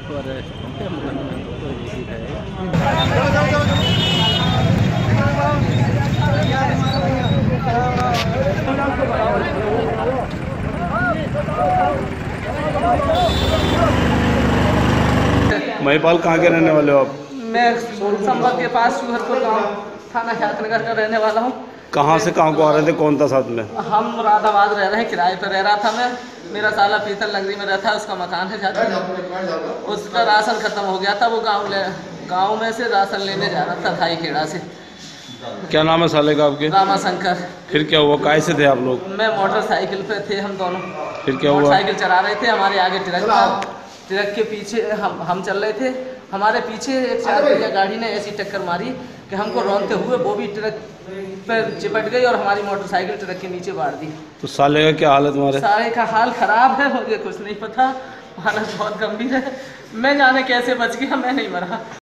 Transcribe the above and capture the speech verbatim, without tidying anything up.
तो अरेस्ट होंगे, मुकदमे तो यही है। महिपाल कहाँ के रहने वाले हो आप? मैं संभल के पास चूहरपुर गाँव थाना ख्यातनगर का रहने वाला हूँ। कहाँ से कहाँ को आ रहे थे, कौन था साथ में? हम राधाबाद रह रहे हैं, किराए पर रह रहा था मैं। मेरा साला पीतल नगरी में रहता है, उसका मकान है जाता है। उसका राशन खत्म हो गया था, वो गांव ले गांव में से राशन लेने जा रहा था थाई खेड़ा से। क्या नाम है साले का आपके? रामा शंकर। फिर क्या हुआ, काय से थे आप लोग? मैं मोटरसाइकिल पे थे हम दोनों। फिर क्या हुआ? मोटरसाइकिल चला रहे थे, हमारे आगे ट्रक था, ट्रक के पीछे हम हम चल रहे थे। हमारे पीछे एक चार पहिया गाड़ी ने ऐसी टक्कर मारी कि हमको रौंदते हुए वो भी ट्रक पर चिपट गई और हमारी मोटरसाइकिल ट्रक के नीचे बाढ़ दी। तो साले का क्या हालत हमारे? साले का हाल खराब है, मुझे कुछ नहीं पता, हालत बहुत गंभीर है। मैं जाने कैसे बच गया, मैं नहीं मरा।